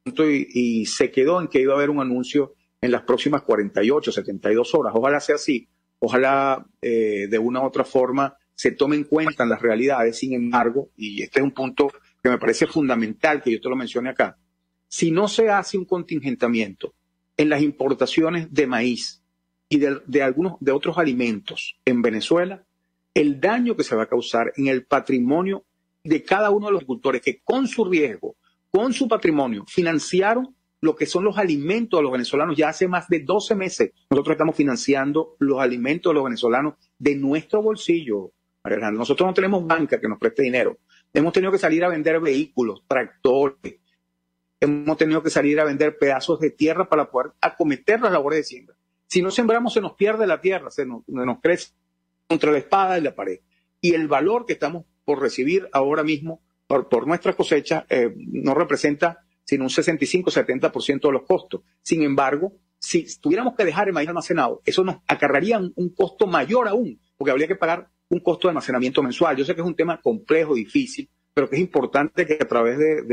y se quedó en que iba a haber un anuncio en las próximas 48, 72 horas. Ojalá sea así. Ojalá de una u otra forma se tomen en cuenta las realidades. Sin embargo, y este es un punto que me parece fundamental que yo te lo mencione acá, si no se hace un contingentamiento en las importaciones de maíz y de otros alimentos en Venezuela, el daño que se va a causar en el patrimonio de cada uno de los agricultores que con su riesgo, con su patrimonio, financiaron lo que son los alimentos de los venezolanos ya hace más de 12 meses. Nosotros estamos financiando los alimentos de los venezolanos de nuestro bolsillo, María Alejandra. Nosotros no tenemos banca que nos preste dinero. Hemos tenido que salir a vender vehículos, tractores. Hemos tenido que salir a vender pedazos de tierra para poder acometer las labores de siembra. Si no sembramos, se nos pierde la tierra, se nos crece contra la espada y la pared. Y el valor que estamos por recibir ahora mismo por nuestras cosechas no representa sino un 65-70% de los costos. Sin embargo, si tuviéramos que dejar el maíz almacenado, eso nos acarrearía un costo mayor aún, porque habría que pagar un costo de almacenamiento mensual. Yo sé que es un tema complejo, difícil, pero que es importante que a través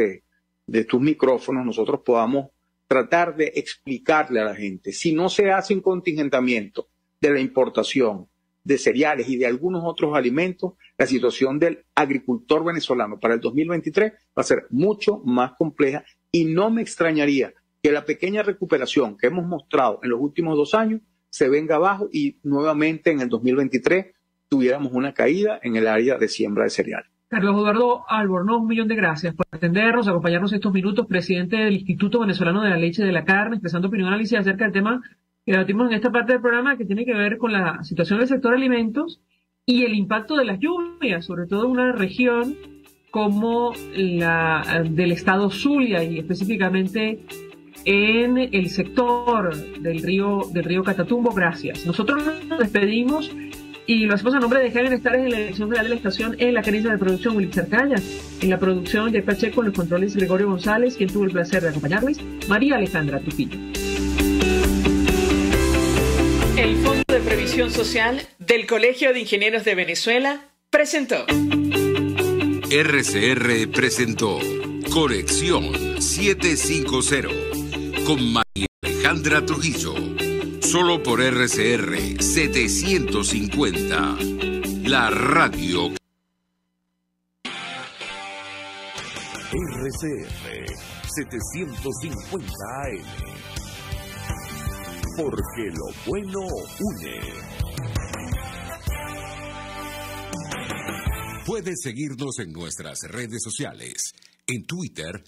de tus micrófonos nosotros podamos tratar de explicarle a la gente. Si no se hace un contingentamiento de la importación de cereales y de algunos otros alimentos, la situación del agricultor venezolano para el 2023 va a ser mucho más compleja y no me extrañaría que la pequeña recuperación que hemos mostrado en los últimos 2 años se venga abajo y nuevamente en el 2023 tuviéramos una caída en el área de siembra de cereal. Carlos Eduardo Albornoz, un millón de gracias por atendernos, acompañarnos estos minutos, presidente del Instituto Venezolano de la Leche y de la Carne, expresando opinión y análisis acerca del tema que debatimos en esta parte del programa, que tiene que ver con la situación del sector alimentos y el impacto de las lluvias, sobre todo en una región como la del estado Zulia y específicamente en el sector del río Catatumbo. Gracias. Nosotros nos despedimos y lo hacemos a nombre de Javier Estares en la dirección general de la estación, en la gerencia de producción Willy Cercaya, en la producción Jeff Pacheco, en los controles Gregorio González, quien tuvo el placer de acompañarles, María Alejandra Trujillo. El Fondo de Previsión Social del Colegio de Ingenieros de Venezuela presentó. RCR presentó Conexión 750 con María Alejandra Trujillo. Solo por RCR 750, la radio. RCR 750 AM. Porque lo bueno une. Puedes seguirnos en nuestras redes sociales. En Twitter,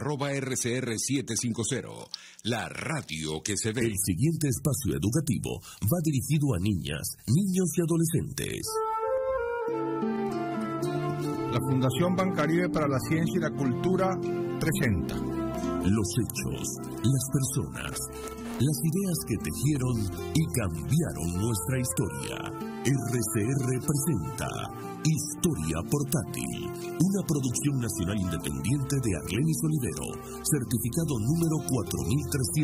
@RCR750, la radio que se ve. El siguiente espacio educativo va dirigido a niñas, niños y adolescentes. La Fundación Bancaribe para la Ciencia y la Cultura presenta los hechos, las personas, las ideas que tejieron y cambiaron nuestra historia. RCR presenta Historia Portátil, una producción nacional independiente de Arlenis Olivero, certificado número 4300.